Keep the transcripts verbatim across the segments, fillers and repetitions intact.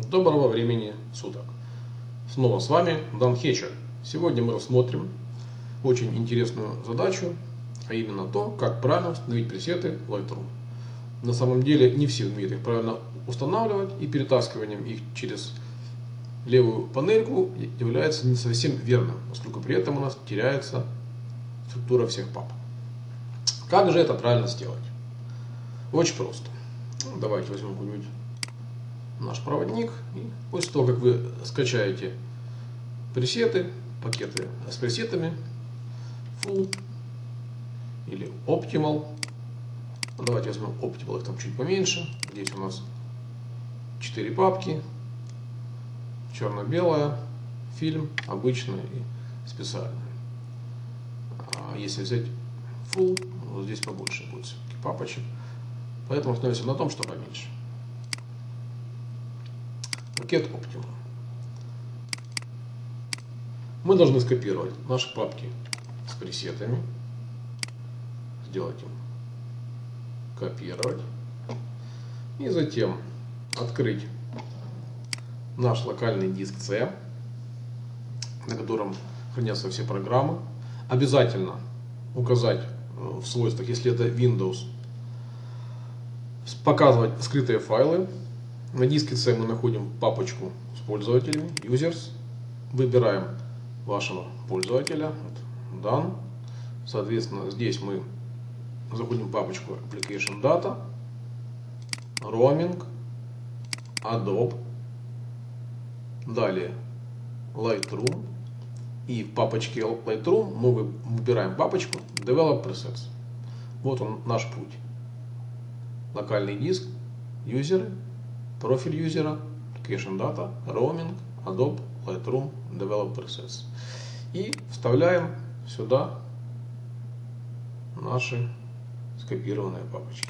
Доброго времени суток! Снова с вами Дан Хечер. Сегодня мы рассмотрим очень интересную задачу, а именно то, как правильно установить пресеты в Lightroom. На самом деле не все умеют их правильно устанавливать, и перетаскиванием их через левую панельку является не совсем верным, поскольку при этом у нас теряется структура всех папок. Как же это правильно сделать? Очень просто. Давайте возьмем какой-нибудь наш проводник, и после того, как вы скачаете пресеты, пакеты с пресетами, Full или Optimal, давайте возьмем Optimal, их там чуть поменьше, здесь у нас четыре папки, черно-белая, фильм, обычная и специальная. А если взять Full, вот здесь побольше будет все-таки папочек, поэтому остановимся на том, что поменьше. Пакет Optimal. Мы должны скопировать наши папки с пресетами, сделать им копировать, и затем открыть наш локальный диск C, на котором хранятся все программы. Обязательно указать в свойствах, если это Windows, показывать скрытые файлы. На диске C мы находим папочку с пользователями, Users, выбираем вашего пользователя, Done. Соответственно, здесь мы заходим в папочку Application Data, Roaming, Adobe, далее Lightroom, и в папочке Lightroom мы выбираем папочку Develop Presets. Вот он наш путь. Локальный диск, юзеры, профиль юзера, Application Data, Roaming, Adobe, Lightroom, Develop Presets. И вставляем сюда наши скопированные папочки.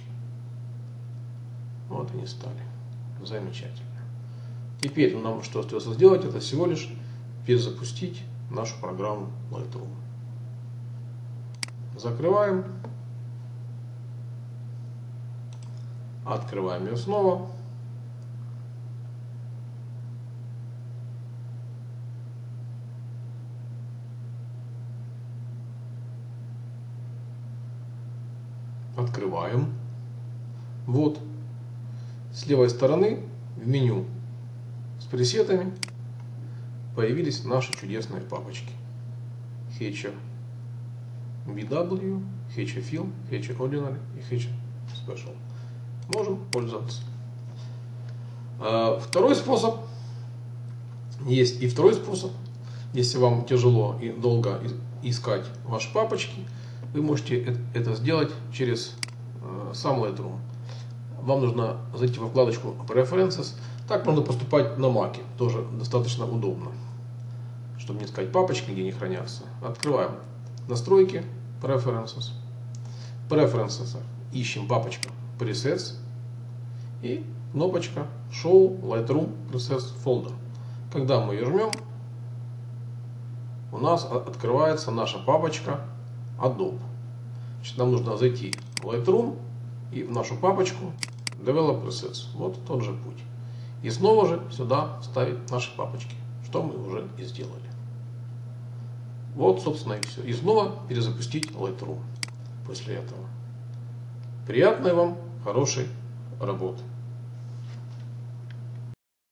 Вот они стали. Замечательно. Теперь нам что остается сделать, это всего лишь перезапустить нашу программу Lightroom. Закрываем. Открываем ее снова. Открываем. Вот. С левой стороны в меню с пресетами появились наши чудесные папочки. Hatcher би дабл ю, Hatcher Film, Hatcher Ordinary и Hatcher Special. Можем пользоваться. Второй способ. Есть и второй способ. Если вам тяжело и долго искать ваши папочки, вы можете это сделать через сам Lightroom. Вам нужно зайти во вкладочку Preferences. Так можно поступать на Mac. Тоже достаточно удобно. Чтобы не искать папочки, где они хранятся. Открываем настройки, Preferences. Preferences. Ищем папочку Presets. И кнопочка Show Lightroom Presets Folder. Когда мы ее жмем, у нас открывается наша папочка Adobe. Значит, нам нужно зайти в Lightroom и в нашу папочку Develop Presets. Вот тот же путь. И снова же сюда вставить наши папочки, что мы уже и сделали. Вот, собственно, и все. И снова перезапустить Lightroom после этого. Приятной вам, хорошей работы.